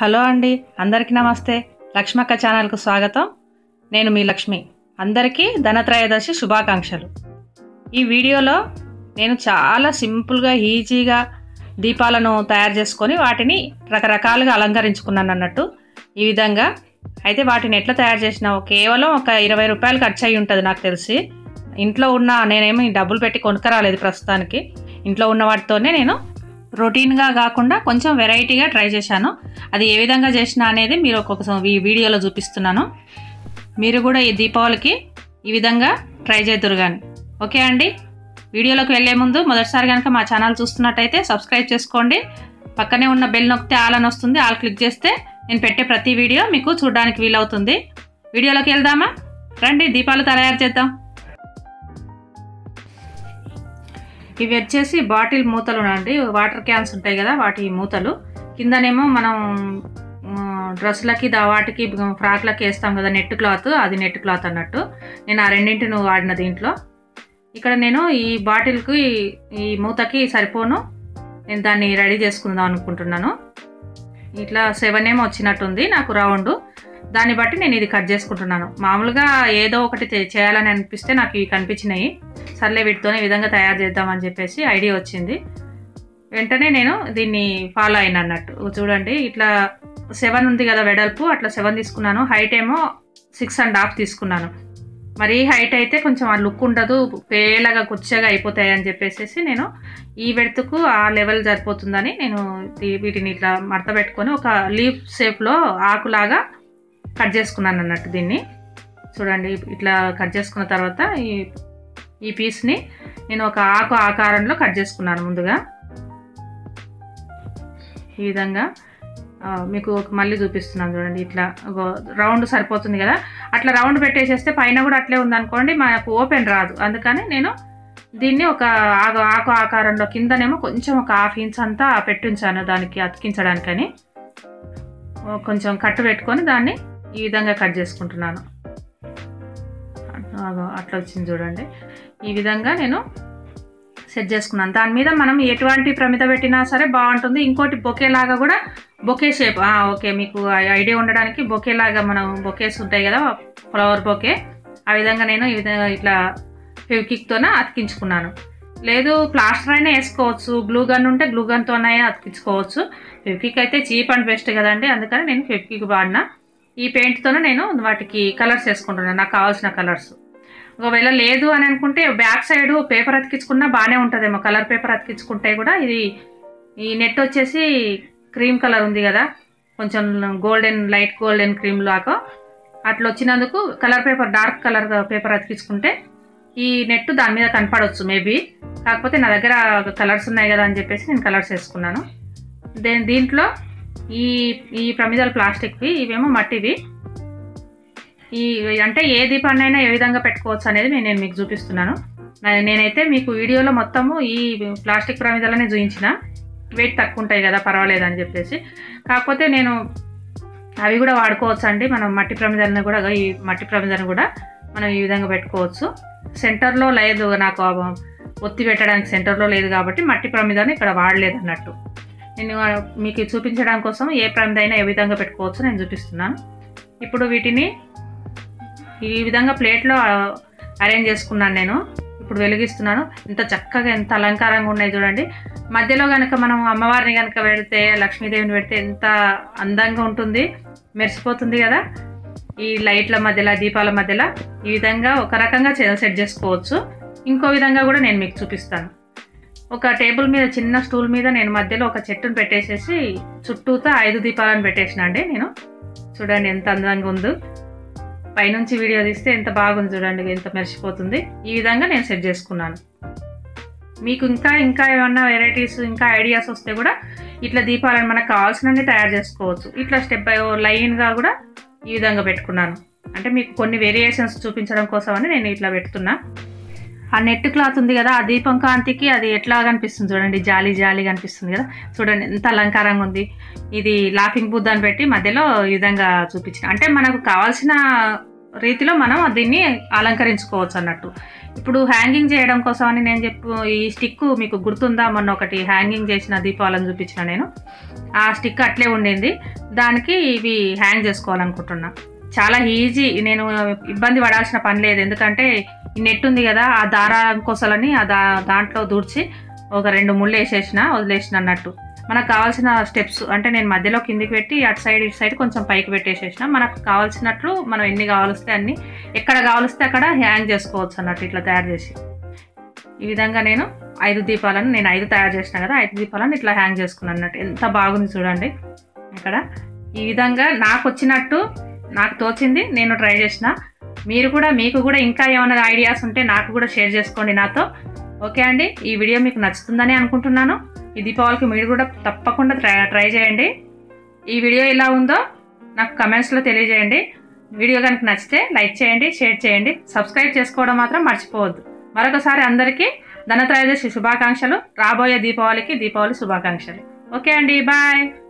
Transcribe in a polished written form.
Hello అండి, అందరికీ నమస్తే. లక్ష్మక్క ఛానల్కు స్వాగతం. నేను మీ లక్ష్మి. అందరికీ ధనత్రయోదశి శుభాకాంక్షలు. ఈ వీడియోలో నేను చాలా సింపుల్గా ఈజీగా దీపాలను తయారు చేసుకొని వాటిని రకరకాలుగా అలంకరించుకున్నాను అన్నట్టు. ఈ విధంగా అయితే వాటిని ఎట్లా తయారు చేసినా కేవలం ఒక 20 రూపాయలు ఖర్చు అయ్యి ఉంటుంది నాకు తెలిసి. ఇంట్లో ఉన్న నేనేమి డబ్బులు పెట్టి కొనుక్కరాలేదు ప్రస్తుతానికి. ఇంట్లో ఉన్న వాటితోనే నేను రొటీన్గా కాకుండా కొంచెం వెరైటీగా ట్రై చేశాను. అది ఏ విధంగా చేసినా అనేది మీరు ఒక్కొక్క ఈ వీడియోలో చూపిస్తున్నాను. మీరు కూడా ఈ దీపావళికి ఈ విధంగా ట్రై చేద్దురు కానీ. ఓకే అండి, వీడియోలోకి వెళ్ళే ముందు మొదటిసారి కనుక మా ఛానల్ చూస్తున్నట్టయితే సబ్స్క్రైబ్ చేసుకోండి. పక్కనే ఉన్న బెల్ నొక్కితే ఆల్ అని వస్తుంది. ఆల్ క్లిక్ చేస్తే నేను పెట్టే ప్రతి వీడియో మీకు చూడడానికి వీలవుతుంది. వీడియోలోకి వెళ్దామా? రండి, దీపాలు తయారు చేద్దాం. ఇవి వచ్చేసి బాటిల్ మూతలు అండి, వాటర్ క్యాన్స్ ఉంటాయి కదా వాటి మూతలు. కిందనేమో మనం డ్రెస్సులకి వాటికి ఫ్రాక్లకి వేస్తాం కదా నెట్ క్లాత్, అది నెట్ క్లాత్ అన్నట్టు. నేను ఆ రెండింటిని వాడిన దీంట్లో. ఇక్కడ నేను ఈ బాటిల్కి ఈ మూతకి సరిపోను నేను దాన్ని రెడీ చేసుకుందాం అనుకుంటున్నాను. ఇట్లా 7 ఏమో వచ్చినట్టుంది నాకు రౌండ్. దాన్ని బట్టి నేను ఇది కట్ చేసుకుంటున్నాను. మామూలుగా ఏదో ఒకటి చేయాలని అనిపిస్తే నాకు ఇవి కనిపించినాయి. సర్లే వీటితోనే ఈ విధంగా తయారు చేద్దామని చెప్పేసి ఐడియా వచ్చింది. వెంటనే నేను దీన్ని ఫాలో అయిన అన్నట్టు. చూడండి, ఇట్లా 7 ఉంది కదా వెడల్పు, అట్లా 7 తీసుకున్నాను. హైట్ ఏమో 6.5 తీసుకున్నాను. మరి హైట్ అయితే కొంచెం ఆ లుక్ ఉండదు, పేలగా కుచ్చగా అయిపోతాయి అని చెప్పేసి నేను ఈ వెడతుకు ఆ లెవెల్ సరిపోతుందని నేను వీటిని ఇట్లా మడత పెట్టుకొని ఒక లీఫ్ షేప్లో ఆకులాగా కట్ చేసుకున్నాను అన్నట్టు. దీన్ని చూడండి, ఇట్లా కట్ చేసుకున్న తర్వాత ఈ పీస్ని నేను ఒక ఆకు ఆకారంలో కట్ చేసుకున్నాను ముందుగా. ఈ విధంగా మీకు మళ్ళీ చూపిస్తున్నాను చూడండి. ఇట్లా రౌండ్ సరిపోతుంది కదా, అట్లా రౌండ్ పెట్టేసేస్తే పైన కూడా అట్లే ఉందనుకోండి మనకు ఓపెన్ రాదు. అందుకని నేను దీన్ని ఒక ఆకు ఆకారంలో కిందనేమో కొంచెం ఒక 1/2 ఇంచ్ అంతా పెట్టించాను దానికి అతికించడానికని. కొంచెం కట్టు పెట్టుకొని దాన్ని ఈ విధంగా కట్ చేసుకుంటున్నాను. అట్లా వచ్చింది చూడండి. ఈ విధంగా నేను సెట్ చేసుకున్నాను. దాని మీద మనం ఎటువంటి ప్రమిద పెట్టినా సరే బాగుంటుంది. ఇంకోటి బొకే లాగా కూడా, బొకే షేప్, ఓకే మీకు ఐడియా ఉండడానికి బొకే లాగా మనం బొకేస్ ఉంటాయి కదా ఫ్లవర్ బొకే, ఆ విధంగా నేను ఈ విధంగా ఇట్లా ఫెవికిక్తోనే అతికించుకున్నాను. లేదు ప్లాస్టర్ అయినా వేసుకోవచ్చు, గ్లూ గన్ ఉంటే గ్లూ గన్తోనే అతికించుకోవచ్చు. ఫెవికిక్ అయితే చీప్ అండ్ బెస్ట్ కదండి, అందుకని నేను ఫెవికిక్ వాడిన. ఈ పెయింట్తోనే నేను వాటికి కలర్స్ వేసుకుంటున్నాను, నాకు కావాల్సిన కలర్స్. ఒకవేళ లేదు అని అనుకుంటే బ్యాక్ సైడ్ పేపర్ అతికించుకున్నా బాగానే ఉంటుందేమో. కలర్ పేపర్ అతికించుకుంటే కూడా ఈ నెట్ వచ్చేసి క్రీమ్ కలర్ ఉంది కదా, కొంచెం గోల్డెన్ లైట్ గోల్డెన్ క్రీమ్ లాగా అట్లా వచ్చినందుకు colour paper dark colour paper అతికించుకుంటే ఈ నెట్ దాని మీద కనపడవచ్చు మేబీ. కాకపోతే నా దగ్గర కలర్స్ ఉన్నాయి కదా అని చెప్పేసి నేను కలర్స్ వేసుకున్నాను. దీంట్లో ఈ ప్రమిదలు ప్లాస్టిక్వి, ఇవేమో మట్టివి. అంటే ఏ దీపాన్నైనా ఏ విధంగా పెట్టుకోవచ్చు అనేది నేను మీకు చూపిస్తున్నాను. నేనైతే మీకు వీడియోలో మొత్తము ఈ ప్లాస్టిక్ ప్రమిదలనే చూపించిన, వెయిట్ తక్కువ ఉంటాయి కదా పర్వాలేదు అని చెప్పేసి. కాకపోతే నేను అవి కూడా వాడుకోవచ్చు అండి. మనం మట్టి ప్రమిదలను కూడా, ఈ మట్టి ప్రమిదలను కూడా మనం ఈ విధంగా పెట్టుకోవచ్చు. సెంటర్లో లేదు నాకు, ఒత్తి పెట్టడానికి సెంటర్లో లేదు కాబట్టి మట్టి ప్రమిదని ఇక్కడ వాడలేదు అన్నట్టు. నేను మీకు చూపించడం కోసం ఏ ప్రమిద అయినా ఏ విధంగా పెట్టుకోవచ్చు నేను చూపిస్తున్నాను. ఇప్పుడు వీటిని ఈ విధంగా ప్లేట్లో అరేంజ్ చేసుకున్నాను నేను. ఇప్పుడు వెలిగిస్తున్నాను. ఎంత చక్కగా ఎంత అలంకారంగా ఉన్నాయి చూడండి. మధ్యలో కనుక మనం అమ్మవారిని కనుక పెడితే, లక్ష్మీదేవిని పెడితే ఎంత అందంగా ఉంటుంది, మెరిసిపోతుంది కదా. ఈ లైట్ల మధ్యలో, దీపాల మధ్యలో ఈ విధంగా ఒక రకంగా సెట్ చేసుకోవచ్చు. ఇంకో విధంగా కూడా నేను మీకు చూపిస్తాను. ఒక టేబుల్ మీద, చిన్న స్టూల్ మీద నేను మధ్యలో ఒక చెట్టును పెట్టేసేసి చుట్టూతో 5 దీపాలను పెట్టేసిన అండి నేను. చూడండి ఎంత అందంగా ఉందో. పైనుంచి వీడియో తీస్తే ఎంత బాగుంది చూడండి, ఎంత మెరిసిపోతుంది. ఈ విధంగా నేను సెట్ చేసుకున్నాను. మీకు ఇంకా ఏమన్నా వెరైటీస్, ఇంకా ఐడియాస్ వస్తే కూడా ఇట్లా దీపాలను మనకు కావాల్సినవి తయారు చేసుకోవచ్చు. ఇట్లా స్టెప్ బై లైన్గా కూడా ఈ విధంగా పెట్టుకున్నాను. అంటే మీకు కొన్ని వేరియేషన్స్ చూపించడం కోసం అని నేను ఇట్లా పెడుతున్నా. ఆ నెట్ క్లాత్ ఉంది కదా, ఆ దీపం కాంతికి అది ఎట్లా కనిపిస్తుంది చూడండి, జాలి జాలి కనిపిస్తుంది కదా. చూడండి ఎంత అలంకారంగా ఉంది. ఇది లాఫింగ్ బుద్ధ అని పెట్టి మధ్యలో ఈ విధంగా చూపించిన. అంటే మనకు కావాల్సిన రీతిలో మనం దీన్ని అలంకరించుకోవచ్చు అన్నట్టు. ఇప్పుడు హ్యాంగింగ్ చేయడం కోసం అని నేను ఈ స్టిక్ మీకు గుర్తుందా, మొన్న ఒకటి హ్యాంగింగ్ చేసిన దీపావళిని చూపించిన నేను. ఆ స్టిక్ అట్లే ఉండింది, దానికి ఇవి హ్యాంగ్ చేసుకోవాలనుకుంటున్నా. చాలా ఈజీ, నేను ఇబ్బంది పడాల్సిన పని లేదు. ఎందుకంటే ఈ నెట్ ఉంది కదా, ఆ దారం కోసలని దాంట్లో దూర్చి ఒక 2 ముళ్ళు వదిలేసిన అన్నట్టు. మనకు కావాల్సిన స్టెప్స్ అంటే నేను మధ్యలో కిందికి పెట్టి అటు సైడ్ కొంచెం పైకి పెట్టేసేసిన. మనకు కావాల్సినట్లు మనం ఎన్ని కావాలిస్తే అన్ని, ఎక్కడ కావాలిస్తే అక్కడ హ్యాంగ్ చేసుకోవచ్చు అన్నట్టు ఇట్లా తయారు చేసి. ఈ విధంగా నేను 5 దీపాలను నేను 5 తయారు చేసిన కదా, 5 దీపాలను ఇట్లా హ్యాంగ్ చేసుకున్నాను అన్నట్టు. ఎంత బాగుంది చూడండి. ఇక్కడ ఈ విధంగా నాకు వచ్చినట్టు నాకు తోచింది నేను ట్రై చేసిన. మీకు కూడా ఇంకా ఏమైనా ఐడియాస్ ఉంటే నాకు కూడా షేర్ చేసుకోండి నాతో. ఓకే అండి, ఈ వీడియో మీకు నచ్చుతుందని అనుకుంటున్నాను. ఈ దీపావళికి మీరు కూడా తప్పకుండా ట్రై చేయండి. ఈ వీడియో ఎలా ఉందో నాకు కమెంట్స్లో తెలియజేయండి. వీడియో కనుక నచ్చితే లైక్ చేయండి, షేర్ చేయండి, సబ్స్క్రైబ్ చేసుకోవడం మాత్రం మర్చిపోవద్దు. మరొకసారి అందరికీ ధనత్రయోదశి శుభాకాంక్షలు. రాబోయే దీపావళికి దీపావళి శుభాకాంక్షలు. ఓకే అండి, బాయ్.